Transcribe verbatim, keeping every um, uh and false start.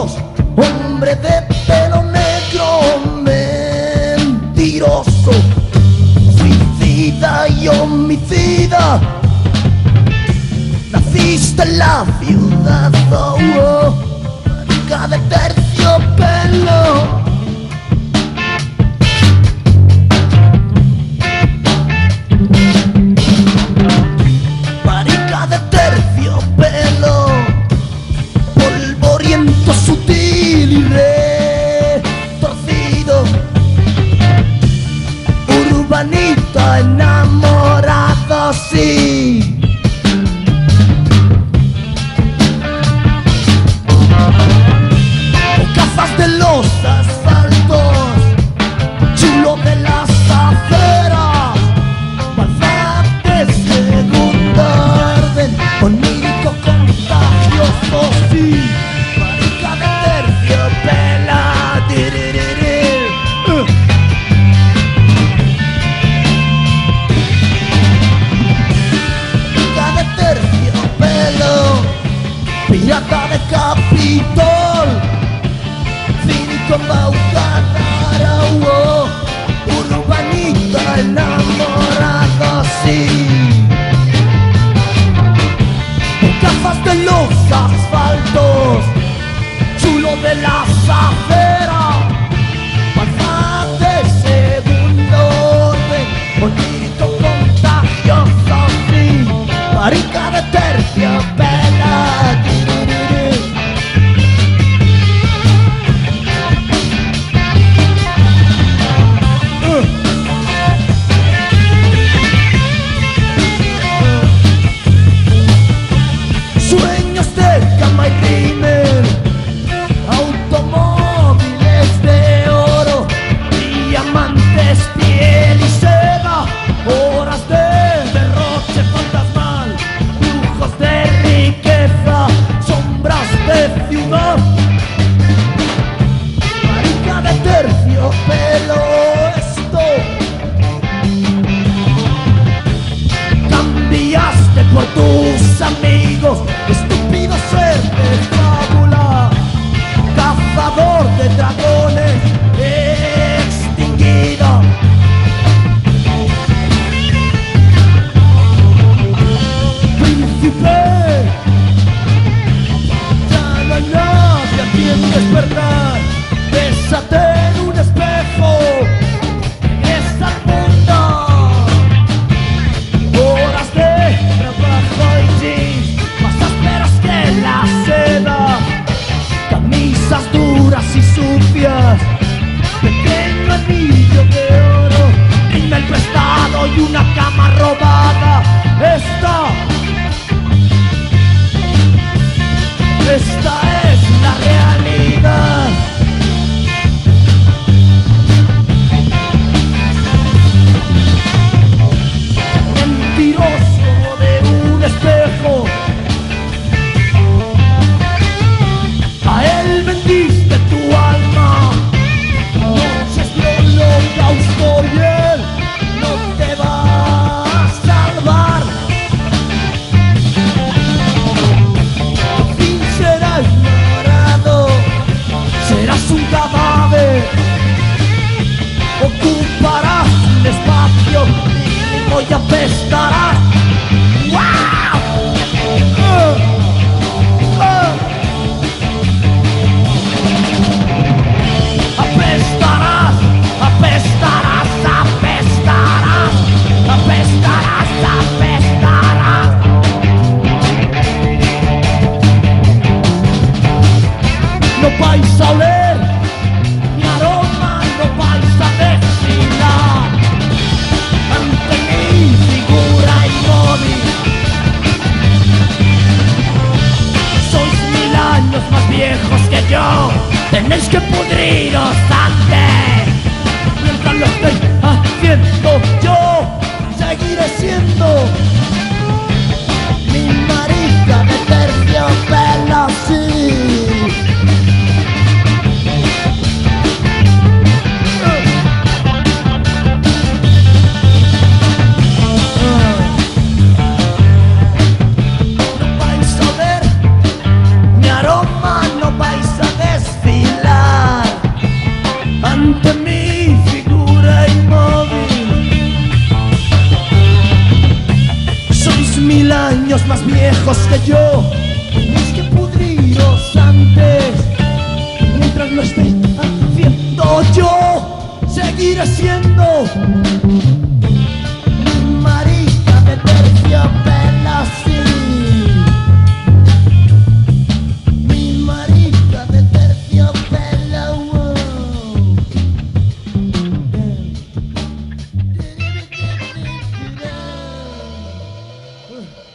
Dios, hombre de pelo negro, mentiroso, suicida y homicida. Naciste en la ciudad, oh, oh, marica de terciopelo. Marica de terciopelo, polvoriento, sutil y retorcido. Urbanita enamorado, sí. De los asfaltos, chulo de las aceras, balsa de segundo orden, onírico contagioso, sí, marica de terciopelo. uh. Marica de terciopelo, pirata de Capitol, cínico embaucadora, oh, urbanita enamorado, sí. Gafas de los asfaltos, chulo de las aceras, balsa de segundo orden, onírico contagioso, sí, marica de terciopelo. Automóviles de oro, diamantes, piel y seda, horas de derroche fantasmal, lujos de riqueza, sombras de ciudad. Marica de terciopelo, esto. Cambiaste por tus amigos, estúpido ser de fábula, cazador de dragones extinguido. Príncipe, ya no hay nadie a quien despertar. Bésate en un espejo, regresa al mundo. Horas de trabajo y jeans, más ásperas que la seda, camisas duras y sucias, pequeño anillo de oro, rímel prestado y una cama robada. Esta, esta es la realidad. Mentiroso de un espejo, a él vendiste tu alma, noches de holocausto y él no te va a salvar. Tu fin será ignorado, serás un cadáver, ocuparás un espacio mínimo y apestarás. ¡Wow! Uh, uh. Apestarás, apestarás, apestarás, apestarás, apestarás. No vais a oler mi aroma, no vais a desfilar ante mi figura inmóvil. Sois mil años más viejos que yo, tenéis que pudriros antes. Mientras lo estoy haciendo yo, seguiré siendo mi marica de terciopelo, sí. No vais a ver mi aroma, no vais a ver años más viejos que yo. Tenéis que pudriros antes. Mientras lo esté haciendo yo, seguiré siendo marica de terciopelo, sí. Mi marica de terciopelo, wow. Uh.